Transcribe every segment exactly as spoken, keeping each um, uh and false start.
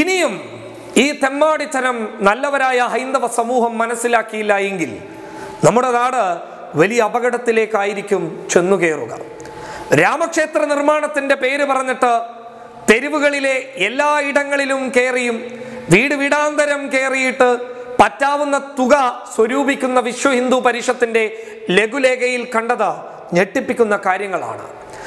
ഇനിയും ഈ തെമ്മാടിത്തരം നല്ലവരായ ഹൈന്ദവ സമൂഹം മനസ്സിലാക്കിയില്ല എങ്കിൽ നമ്മുടെ നാട് വലിയ അപകടത്തിലേക്കായിരിക്കും ചെന്നുകയറുക. രാമക്ഷേത്ര നിർമ്മാണത്തിന്റെ പേര് പറഞ്ഞിട്ട് തെരുവുകളിലെ എല്ലാ ഇടങ്ങളിലും കയറിയും വീട് വീടാന്തരം കയറിയിട്ട് പറ്റാവുന്ന തുക സ്വരൂപിക്കുന്ന വിശ്വ ഹിന്ദു പരിഷത്തിന്റെ ലഘുലേഖയിൽ കണ്ടത് ഞെട്ടിപ്പിക്കുന്ന കാര്യങ്ങളാണ്.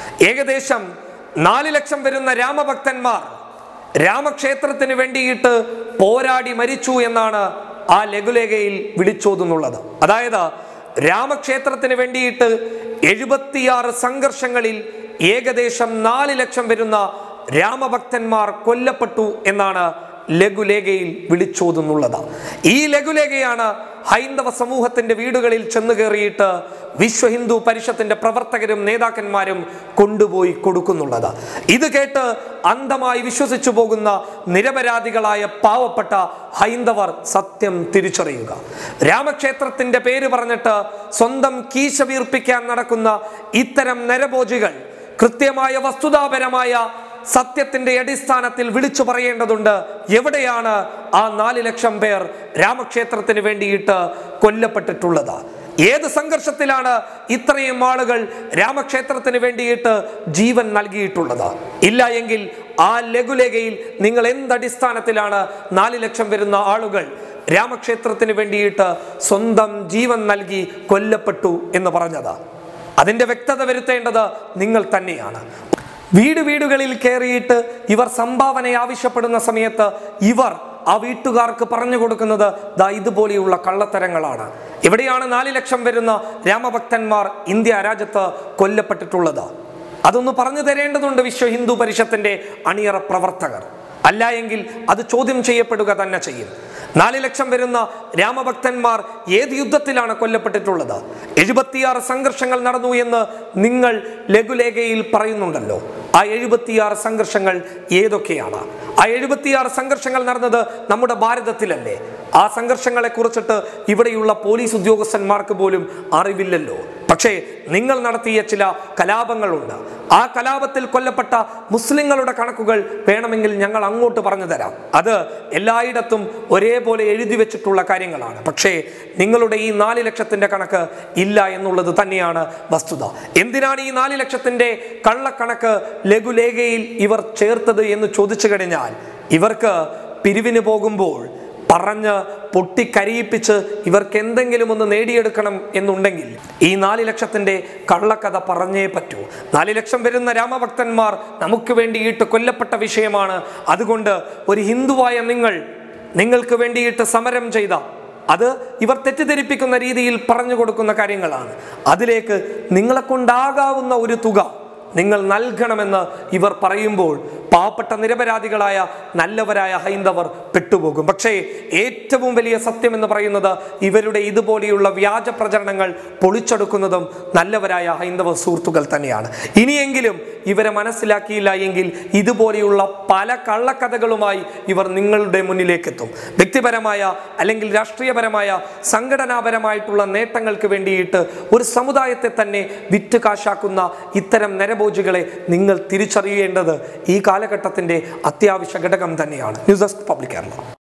ഏകദേശം നാല് ലക്ഷം വരുന്ന രാമഭക്തന്മാർ രാമക്ഷേത്രത്തിന് വേണ്ടിയിട്ട് പോരാടി മരിച്ചു എന്നാണ് ആ ലഘുലേഖയിൽ വിളിച്ചോതുന്നുള്ളത്. അതായത് രാമക്ഷേത്രത്തിന് വേണ്ടിയിട്ട് എഴുപത്തിയാറ് സംഘർഷങ്ങളിൽ ഏകദേശം നാല് ലക്ഷം വരുന്ന രാമഭക്തന്മാർ കൊല്ലപ്പെട്ടു എന്നാണ് ലഘുലേഖയിൽ വിളിച്ചോതുന്നുള്ളത്. ഈ ലഘുലേഖയാണ് ഹൈന്ദവ സമൂഹത്തിന്റെ വീടുകളിൽ ചെന്ന് കയറിയിട്ട് വിശ്വ ഹിന്ദു പരിഷത്തിന്റെ പ്രവർത്തകരും നേതാക്കന്മാരും കൊണ്ടുപോയി കൊടുക്കുന്നുള്ളത്. ഇത് കേട്ട് അന്ധമായി വിശ്വസിച്ചു പോകുന്ന നിരപരാധികളായ പാവപ്പെട്ട ഹൈന്ദവർ സത്യം തിരിച്ചറിയുക. രാമക്ഷേത്രത്തിന്റെ പേര് പറഞ്ഞിട്ട് സ്വന്തം കീശ വീർപ്പിക്കാൻ നടക്കുന്ന ഇത്തരം നരഭോജികൾ കൃത്യമായ വസ്തുതാപരമായ സത്യത്തിന്റെ അടിസ്ഥാനത്തിൽ വിളിച്ചു പറയേണ്ടതുണ്ട്. എവിടെയാണ് ആ നാല് ലക്ഷം പേർ രാമക്ഷേത്രത്തിന് വേണ്ടിയിട്ട് കൊല്ലപ്പെട്ടിട്ടുള്ളത്? ഏത് സംഘർഷത്തിലാണ് ഇത്രയും ആളുകൾ രാമക്ഷേത്രത്തിന് വേണ്ടിയിട്ട് ജീവൻ നൽകിയിട്ടുള്ളത്? ഇല്ല എങ്കിൽ ആ ലഘുലേഖയിൽ നിങ്ങൾ എന്തടിസ്ഥാനത്തിലാണ് നാല് ലക്ഷം വരുന്ന ആളുകൾ രാമക്ഷേത്രത്തിന് വേണ്ടിയിട്ട് സ്വന്തം ജീവൻ നൽകി കൊല്ലപ്പെട്ടു എന്ന് പറഞ്ഞത്? അതിന്റെ വ്യക്തത വരുത്തേണ്ടത് നിങ്ങൾ തന്നെയാണ്. വീട് വീടുകളിൽ കയറിയിട്ട് ഇവർ സംഭാവന ആവശ്യപ്പെടുന്ന സമയത്ത് ഇവർ ആ വീട്ടുകാർക്ക് പറഞ്ഞു കൊടുക്കുന്നത് ദാ ഇതുപോലെയുള്ള കള്ളത്തരങ്ങളാണ്. എവിടെയാണ് നാല് ലക്ഷം വരുന്ന രാമഭക്തന്മാർ ഇന്ത്യ രാജ്യത്ത് കൊല്ലപ്പെട്ടിട്ടുള്ളത്? അതൊന്ന് പറഞ്ഞു തരേണ്ടതുണ്ട് വിശ്വ ഹിന്ദു പരിഷത്തിന്റെ അണിയറ പ്രവർത്തകർ. അല്ല എങ്കിൽ അത് ചോദ്യം ചെയ്യപ്പെടുക തന്നെ ചെയ്യും. നാല് ലക്ഷം വരുന്ന രാമഭക്തന്മാർ ഏത് യുദ്ധത്തിലാണ് കൊല്ലപ്പെട്ടിട്ടുള്ളത്? എഴുപത്തിയാറ് സംഘർഷങ്ങൾ നടന്നു എന്ന് നിങ്ങൾ ലഘുലേഖയിൽ പറയുന്നുണ്ടല്ലോ. ആ എഴുപത്തിയാറ് സംഘർഷങ്ങൾ ഏതൊക്കെയാണ്? ആ എഴുപത്തിയാറ് സംഘർഷങ്ങൾ നടന്നത് നമ്മുടെ ഭാരതത്തിലല്ലേ? ആ സംഘർഷങ്ങളെ കുറിച്ചിട്ട് ഇവിടെയുള്ള പോലീസ് ഉദ്യോഗസ്ഥന്മാർക്ക് പോലും അറിവില്ലല്ലോ. പക്ഷേ നിങ്ങൾ നടത്തിയ ചില കലാപങ്ങളുണ്ട്. ആ കലാപത്തിൽ കൊല്ലപ്പെട്ട മുസ്ലിങ്ങളുടെ കണക്കുകൾ വേണമെങ്കിൽ ഞങ്ങൾ അങ്ങോട്ട് പറഞ്ഞു തരാം. അത് എല്ലായിടത്തും ഒരേപോലെ എഴുതി വെച്ചിട്ടുള്ള കാര്യങ്ങളാണ്. പക്ഷേ നിങ്ങളുടെ ഈ നാല് ലക്ഷത്തിന്റെ കണക്ക് ഇല്ല എന്നുള്ളത് തന്നെയാണ് വസ്തുത. എന്തിനാണ് ഈ നാല് ലക്ഷത്തിന്റെ കള്ളക്കണക്ക് ലഘുലേഖയിൽ ഇവർ ചേർത്തത് എന്ന് ചോദിച്ചു കഴിഞ്ഞാൽ, ഇവർക്ക് പിരിവിന് പോകുമ്പോൾ പറഞ്ഞ് പൊട്ടിക്കരയിപ്പിച്ച് ഇവർക്ക് എന്തെങ്കിലും ഒന്ന് നേടിയെടുക്കണം എന്നുണ്ടെങ്കിൽ ഈ നാല് ലക്ഷത്തിന്റെ കള്ളക്കഥ പറഞ്ഞേ പറ്റൂ. നാല് ലക്ഷം വരുന്ന രാമഭക്തന്മാർ നമുക്ക് വേണ്ടിയിട്ട് കൊല്ലപ്പെട്ട വിഷയമാണ്. അതുകൊണ്ട് ഒരു ഹിന്ദുവായ നിങ്ങൾ നിങ്ങൾക്ക് വേണ്ടിയിട്ട് സമരം ചെയ്ത അത് ഇവർ തെറ്റിദ്ധരിപ്പിക്കുന്ന രീതിയിൽ പറഞ്ഞു കൊടുക്കുന്ന കാര്യങ്ങളാണ്. അതിലേക്ക് നിങ്ങളെ കൊണ്ടാകാവുന്ന ഒരു തുക നിങ്ങൾ നൽകണമെന്ന് ഇവർ പറയുമ്പോൾ പാവപ്പെട്ട നിരപരാധികളായ നല്ലവരായ ഹൈന്ദവർ പെട്ടുപോകും. പക്ഷേ ഏറ്റവും വലിയ സത്യം എന്ന് പറയുന്നത് ഇവരുടെ ഇതുപോലെയുള്ള വ്യാജ പ്രചരണങ്ങൾ പൊളിച്ചെടുക്കുന്നതും നല്ലവരായ ഹൈന്ദവ സുഹൃത്തുക്കൾ തന്നെയാണ്. ഇനിയെങ്കിലും ഇവരെ മനസ്സിലാക്കിയില്ല എങ്കിൽ ഇതുപോലെയുള്ള പല കള്ളക്കഥകളുമായി ഇവർ നിങ്ങളുടെ മുന്നിലേക്ക് എത്തും. വ്യക്തിപരമായ അല്ലെങ്കിൽ രാഷ്ട്രീയപരമായ സംഘടനാപരമായിട്ടുള്ള നേട്ടങ്ങൾക്ക് വേണ്ടിയിട്ട് ഒരു സമുദായത്തെ തന്നെ വിറ്റ് കാശാക്കുന്ന ഇത്തരം നരഭോജികളെ നിങ്ങൾ തിരിച്ചറിയേണ്ടത് ഈ കാലഘട്ടത്തിന്റെ അത്യാവശ്യ ഘടകം തന്നെയാണ്. News desk public Kerala.